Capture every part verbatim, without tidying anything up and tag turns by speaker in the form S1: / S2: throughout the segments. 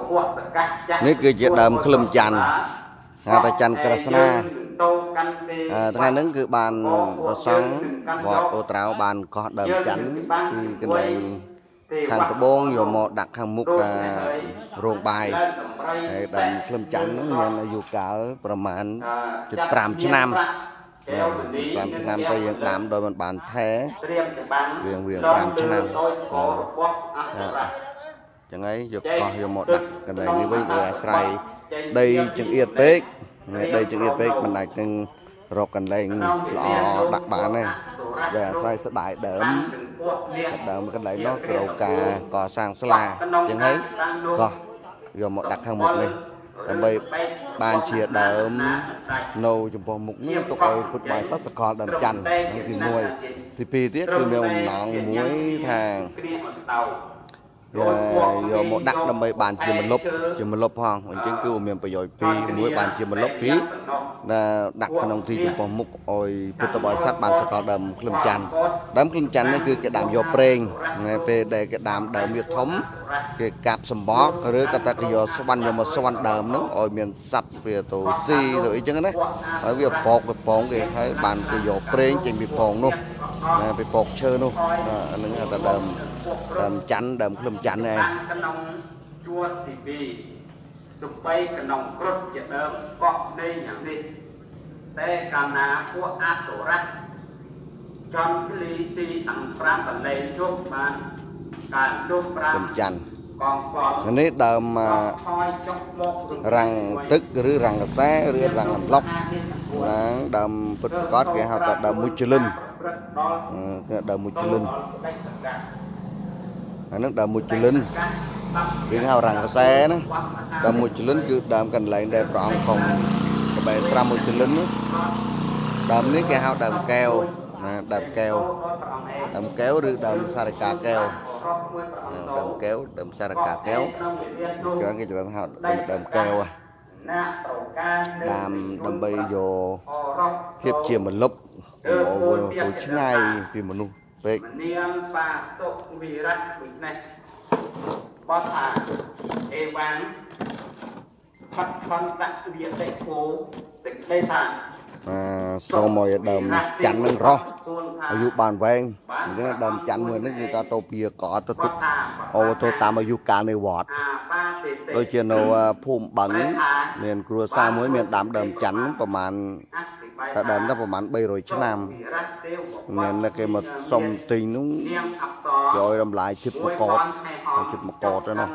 S1: នេះគឺជាដើមក្លឹមច័ន្ទហៅថាច័ន្ទក្រស្នាថ្ងៃហ្នឹងគឺបានប្រសង់វត្តអូត្រៅបានកោះដើមច័ន្ទពីកន្លែងខាងត្បូងយកមកដាក់ខាងមុខរោងបាយហើយដើមក្លឹមច័ន្ទហ្នឹងមានអាយុកាលប្រមាណជិត5ឆ្នាំ5ឆ្នាំទៅយើងដាំដោយមិនបានថែវាងវាង5ឆ្នាំចឹងហើយយកកោះយកមកដាក់កន្លែងនេះវិញដោយអាស្រ័យដីចង្អៀតពេកដីចង្អៀតពេកមិនអាចនឹងរកកន្លែងល្អដាក់បានទេដោយអាស្រ័យស្ដាយដើមដើមកន្លែងនោះត្រូវការកសាងស្លាចឹងហើយកោះយកមកដាក់ខាងមុខនេះដើម្បីបានជាដើមនៅចំពោះមុខនេះទុកឲ្យពុតបាយសត្វសកលដើមច័ន្ទទីមួយទីពីរទៀតគឺមានអំណងមួយថាយកមកដាក់ដើម្បីបានជាមលុបជាមលុបផងអញ្ចឹងគឺមានប្រយោជន៍ពីរមួយបានជាមលុបពីរដាក់ក្នុងទីចំពោះមុខឲ្យពុទ្ធបរិស័ទបានសកលដើមក្លឹមច័ន្ទដើមក្លឹមច័ន្ទនេះគឺគេដាំយកប្រេងពេលដែលគេដាំដើមវាធំគេកាប់សម្បកឬក៏តែគេយកស្វាន់យកមកស្វាន់ដើមហ្នឹងឲ្យមានសัตว์វាទៅស៊ីទៅអីចឹងណាហើយវាពកវាពងគេហើយបានគេយកប្រេងចេញពីពងនោះពីពកឈើនោះអាហ្នឹងតែដើមដើមច័ន្ទដើមក្លឹមច័ន្ទឯង
S2: ក្នុងជួរទីពីរសំបីក្នុងគ្រុឌជាដើមកក់នៃយ៉ាងនេះតែកាលណាពួកអសុរៈចំលីទីទាំង5បលែងជុំបានការជុំ5ច័ន្ទកងកង
S1: នេះដើមរាំងទឹកឬរាំងកសែឬរាំងអន្លុកហ្នឹងដើមពិតប្រកបគេហៅថាដើមមុជលិនគឺដើមមុជលិនអានឹងដើមមុជលិនវាហៅរាំងកសែណាដើមមុជលិនគឺដើមកន្លែងដែលព្រះអង្គកុំក្បែរស្រាំមុជលិនដើមនេះគេហៅដើមកែវណាដើមកែវដើមកែវឬដើមសារកាកែវដើមកែវដើមសារកាកែវគេគេច្រើនហៅដើមកែវដាំដើម្បីយកភាពជាមលុបទៅឆ្ងាយពីមនុស្សពេក
S2: នាងបាសុវិរៈដូចនេះបោះថាអេវ៉ាំងផាត់ផន់ដាក់វាទេគោសេចក្តីថា
S1: អឺសូមឲ្យដើមច័ន្ទនឹងរស់អាយុបានវែងអញ្ចឹងដើមច័ន្ទមួយនេះគឺតទៅពីកអត់ទៅទុកអូទៅតាមអាយុកាលនៃវត្តដូចជានៅភូមិបឹងមានគ្រួសារមួយមានដាំដើមច័ន្ទប្រហែលតែដើមទៅប្រហែល300ឆ្នាំមានគេមកសុំទិញនោះគេឲ្យរំលាយជិតមកកតជិតមកកតទៅនោះ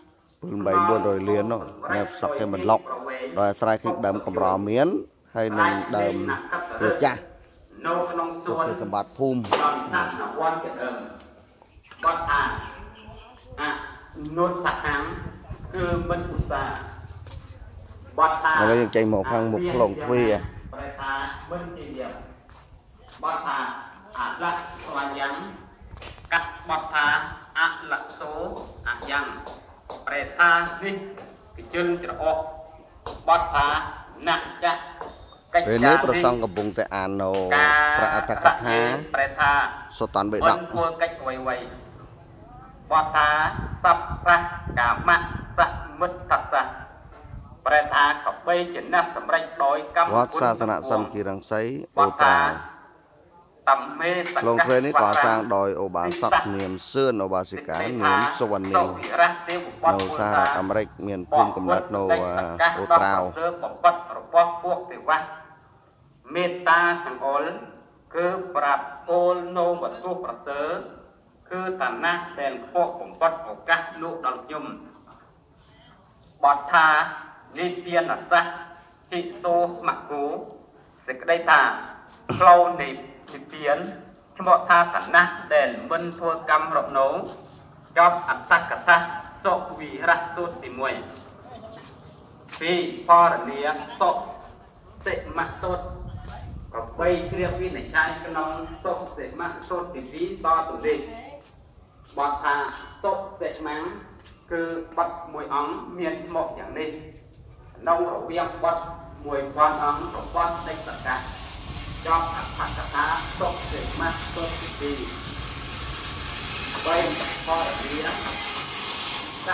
S1: bảy bốn rồi liềnនោះសក់គេមិនឡុកដោយអាស្រ័យឃើញដើមកម្រមានហើយនឹងដើមវាចាស់
S2: នៅក្នុងសួន
S1: សម្បត្តិភូមិ
S2: ដាក់នវ័នជាដើមបត់អាអានុតថាំគឺមិនឧស្សាហ៍បត់ថា
S1: ហើយយើងចេញមកខាងមុខខ្លងទ្វារ
S2: ប្រែថាមិនជាយ៉ាងបត់ថាអលៈស្វាយ៉ាងកាត់បត់ថាអលៈសូអយ៉ាងប្រែថានេះគឺជិនច្រអស់បត់ថាណាស់ចាស់
S1: ពេលនេះប្រសងកំពុងតែអាននៅព្រះអត្តកថា
S2: ប្រែថា
S1: សុតនបិដក
S2: ធ្វើកិច្ចអ្វីអ្វីបត់ថាសព្វៈកាមៈសមិទ្ធសៈប្រែថាកបីជាណាស់សម្រេចដោយកម្ម
S1: វត្តសាសនសំគិរង្សីអូតា
S2: តំមេស
S1: កលងទ្វេនេះកសាងដោយឧបាសកនាមសឿនឧបាសិកានាមសុវណ្ណីនៅសហរដ្ឋអាមេរិកមានភូមិកំណើតនៅអូត្រាវ
S2: បំបត្តិរបស់ពួកទេវៈមេត្តាទាំងអល់គឺប្រាប់អូលនៅវត្ថុប្រសើរគឺឋានៈដែលខ្ពស់បំផុតឱកាសលោកដល់ខ្ញុំបទថានិទានសាសហិសូមកូសេចក្តីថាផ្លូវនៃនិទានឈ្មោះថាឋានៈដែលមិនធ្វើកម្មរណោចប់អត្តកថាសុវិរៈសូត្រទីមួយពីបរនីសុសិមៈសូត្រក៏បីជ្រាបវិនិច្ឆ័យក្នុងសុសិមៈសូត្រទីពីរតទៅនេះបទថាសុសិមៈគឺបទមួយអង្គមានឈ្មោះយ៉ាងនេះក្នុងរវាងបទមួយពាន់អង្គរបស់ដេចសកាចប់អត្ថកថាសុសិមៈសូត្រទីពីរបីបរនីស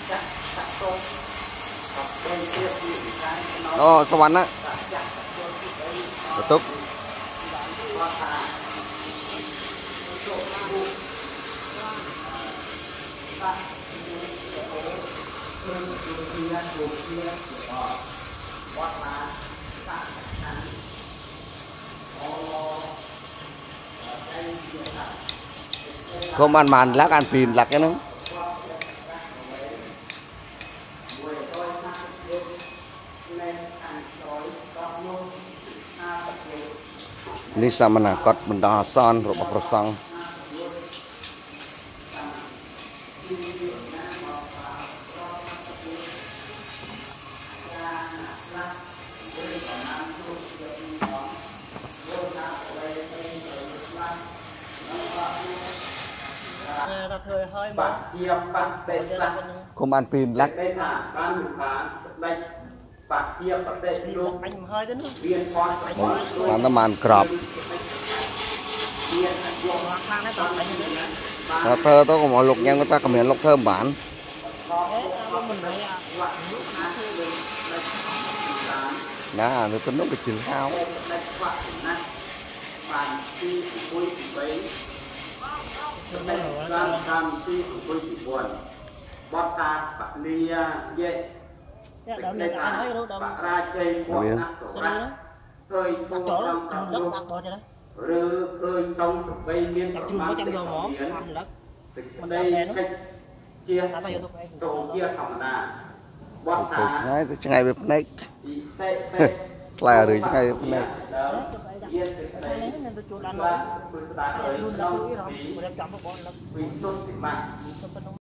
S1: Ồ, sao bắn á. Tốt. Không ăn màn lắc ăn pin lắc cái nó. Ini sama nakot benda hasan rubah persang. Không ăn pin lắc. Bạn ta màn crop. Nó thơ tôi có một lục nha, người ta có miệng lục thơm bản. Nà, nó tính nó cái chừng hao.
S3: Dạ, đó là ai nói đâu đâu. Rồi đặt chỗ đó, trường đất đặt bỏ cho đó. Đặt trường có trăm vô mỏ, ăn đất. Mình đặt đèn đó. Đặt tay vô tôi phải.
S1: Đấy, chứ ngay bếp này. Là rồi chứ ngay bếp này.
S3: Nên tôi chuột ăn nó. Luôn đặt cái đó, mình đem chọn một con đất.